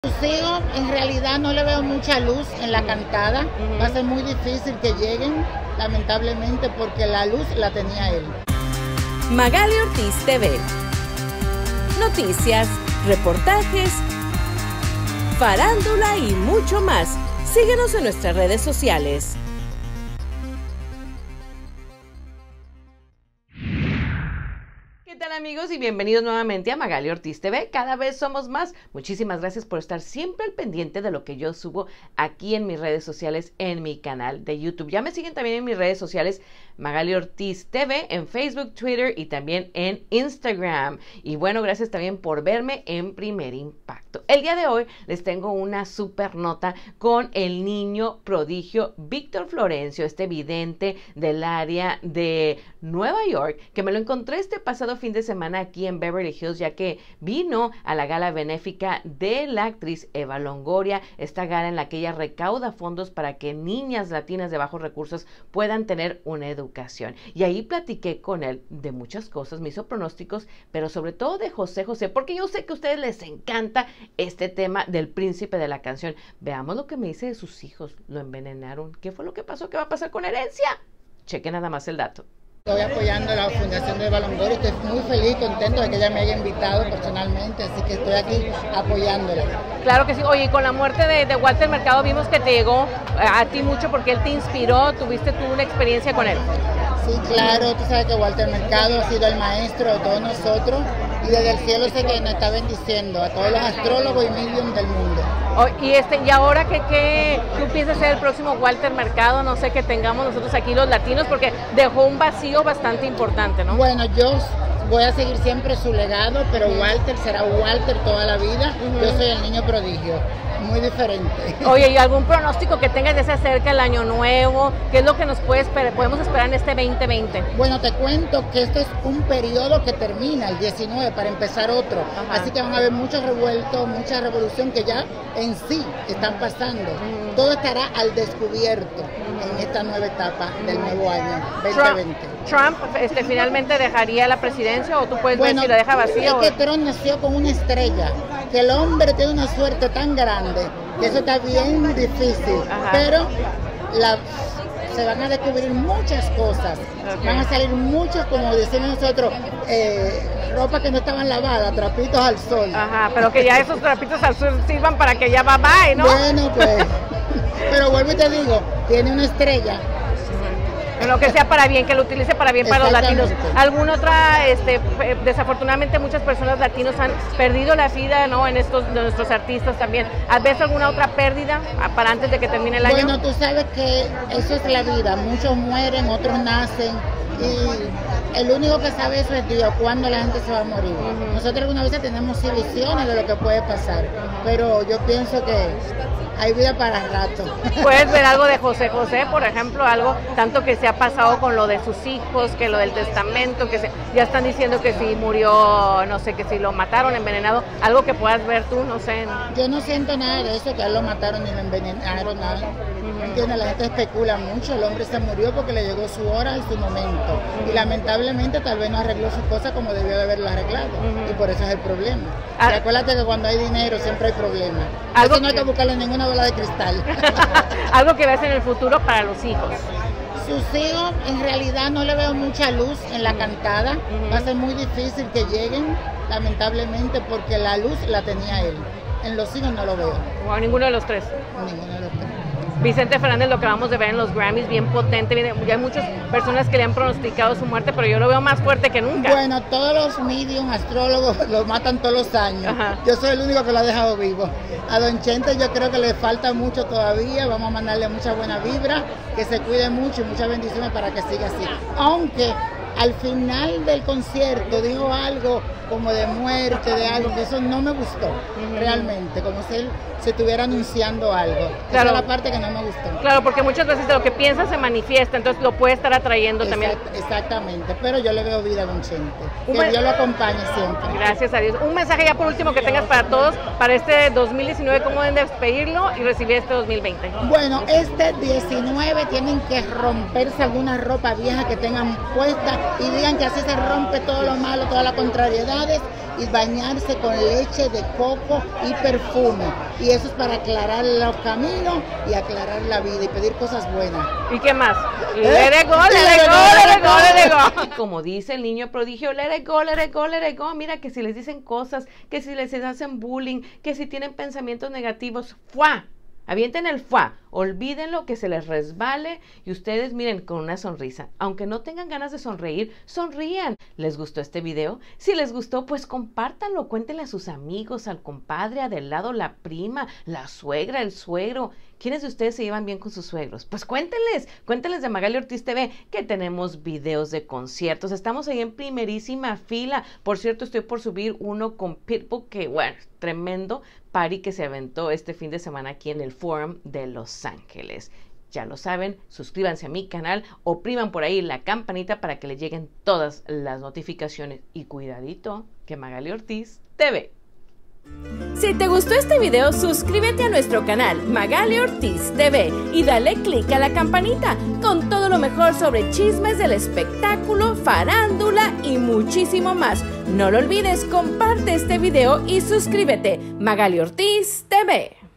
Sus hijos, en realidad no le veo mucha luz en la cantada. Va a ser muy difícil que lleguen, lamentablemente, porque la luz la tenía él. Magali Ortiz TV. Noticias, reportajes, farándula y mucho más. Síguenos en nuestras redes sociales. ¿Qué tal, amigos? Y bienvenidos nuevamente a Magali Ortiz TV. Cada vez somos más. Muchísimas gracias por estar siempre al pendiente de lo que yo subo aquí en mis redes sociales, en mi canal de YouTube. Ya me siguen también en mis redes sociales, Magali Ortiz TV, en Facebook, Twitter y también en Instagram. Y bueno, gracias también por verme en Primer Impacto. El día de hoy les tengo una super nota con el niño prodigio Víctor Florencio, este vidente del área de Nueva York, que me lo encontré este pasado fin de semana aquí en Beverly Hills, ya que vino a la gala benéfica de la actriz Eva Longoria, esta gala en la que ella recauda fondos para que niñas latinas de bajos recursos puedan tener una educación. Y ahí platiqué con él de muchas cosas, me hizo pronósticos, pero sobre todo de José José, porque yo sé que a ustedes les encanta este tema del príncipe de la canción. Veamos lo que me dice de sus hijos. Lo envenenaron. ¿Qué fue lo que pasó? ¿Qué va a pasar con herencia? Cheque nada más el dato. Estoy apoyando la Fundación de Eva Longoria, estoy muy feliz, contento de que ella me haya invitado personalmente, así que estoy aquí apoyándola. Claro que sí. Oye, y con la muerte de Walter Mercado vimos que te llegó a ti mucho porque él te inspiró, tuviste tú una experiencia con él. Sí, claro, tú sabes que Walter Mercado ha sido el maestro de todos nosotros y desde el cielo sé que nos está bendiciendo a todos los astrólogos y medium del mundo. Y ahora que tú piensas ser el próximo Walter Mercado, no sé, que tengamos nosotros aquí los latinos, porque dejó un vacío bastante importante, ¿no? Bueno, yo voy a seguir siempre su legado, pero Walter será Walter toda la vida. Yo soy el niño prodigio, muy diferente. Oye, ¿y algún pronóstico que tengas de se acerca el año nuevo? ¿Qué es lo que nos podemos esperar en este 2020? Bueno, te cuento que este es un periodo que termina el 19 para empezar otro. Ajá. Así que van a haber muchos revueltos, mucha revolución que ya en sí están pasando. Todo estará al descubierto en esta nueva etapa del nuevo año 2020. ¿Trump finalmente dejaría la presidencia o tú puedes ver si la deja vacía? Es que Trump nació con una estrella, que el hombre tiene una suerte tan grande que eso está bien difícil. Ajá. Pero se van a descubrir muchas cosas, van a salir muchos, como decimos nosotros, ropa que no estaban lavadas, trapitos al sol. Ajá, pero que ya esos trapitos al sol sirvan para que ya bye, ¿no? Bueno, pues, pero vuelvo y te digo, tiene una estrella. Lo que sea para bien, que lo utilice para bien para los latinos. ¿Alguna otra, desafortunadamente muchas personas latinos han perdido la vida, ¿no? En estos de nuestros artistas también. ¿Ves alguna otra pérdida para antes de que termine el año? Bueno, tú sabes que eso es la vida. Muchos mueren, otros nacen. Y el único que sabe eso es Dios, cuándo la gente se va a morir. Nosotros algunas veces tenemos visiones de lo que puede pasar, pero yo pienso que hay vida para rato. ¿Puedes ver algo de José José, por ejemplo, algo tanto que se ha pasado con lo de sus hijos, que lo del testamento, ya están diciendo que si murió, no sé, que si lo mataron, envenenado, algo que puedas ver tú, no sé? Yo no siento nada de eso, que a él lo mataron ni lo envenenaron, nada. ¿Entiendes? La gente especula mucho, el hombre se murió porque le llegó su hora y su momento. Y lamentablemente tal vez no arregló sus cosas como debió de haberlo arreglado. Y por eso es el problema. Y acuérdate que cuando hay dinero siempre hay problemas. Eso no hay que buscarle ninguna bola de cristal. Algo que ves en el futuro para los hijos. Sus hijos, en realidad no le veo mucha luz en la cantada. Va a ser muy difícil que lleguen, lamentablemente, porque la luz la tenía él. En los hijos no lo veo. O ninguno de los tres. Ninguno de los tres. Vicente Fernández, lo que vamos de ver en los Grammys, bien potente. Ya hay muchas personas que le han pronosticado su muerte, pero yo lo veo más fuerte que nunca. Bueno, todos los medium, astrólogos, lo matan todos los años. Ajá. Yo soy el único que lo ha dejado vivo. A Don Chente yo creo que le falta mucho todavía. Vamos a mandarle mucha buena vibra, que se cuide mucho y muchas bendiciones para que siga así. Aunque al final del concierto dijo algo como de muerte, de algo, que eso no me gustó realmente, como si él se estuviera anunciando algo. Claro. Esa es la parte que no me gustó. Claro, porque muchas veces de lo que piensa se manifiesta, entonces lo puede estar atrayendo también. Exactamente, pero yo le veo vida a Don Chente. Que Dios lo acompañe siempre. Gracias a Dios. Un mensaje ya por último que tengas para todos, para este 2019, cómo deben despedirlo y recibir este 2020. Bueno, este 19 tienen que romperse alguna ropa vieja que tengan puesta y digan que así se rompe todo lo malo, todas las contrariedades y bañarse con leche de coco y perfume. Y eso es para aclarar los caminos y aclarar la vida y pedir cosas buenas. ¿Y qué más? Let it go, let it go, let it go, let it go. Como dice el niño prodigio, let it go, let it go, let it go. Mira que si les dicen cosas, que si les hacen bullying, que si tienen pensamientos negativos, ¡fua! Avienten el fuá, olvídenlo, que se les resbale y ustedes miren con una sonrisa. Aunque no tengan ganas de sonreír, sonrían. ¿Les gustó este video? Si les gustó, pues compártanlo, cuéntenle a sus amigos, al compadre, a del lado la prima, la suegra, el suegro. ¿Quiénes de ustedes se llevan bien con sus suegros? Pues cuéntenles de Magali Ortiz TV que tenemos videos de conciertos. Estamos ahí en primerísima fila. Por cierto, estoy por subir uno con Pitbull, que bueno, tremendo party que se aventó este fin de semana aquí en el Forum de Los Ángeles. Ya lo saben, suscríbanse a mi canal, opriman por ahí la campanita para que les lleguen todas las notificaciones. Y cuidadito, que Magali Ortiz TV. Si te gustó este video, suscríbete a nuestro canal Magali Ortiz TV y dale click a la campanita con todo lo mejor sobre chismes del espectáculo, farándula y muchísimo más. No lo olvides, comparte este video y suscríbete. Magali Ortiz TV.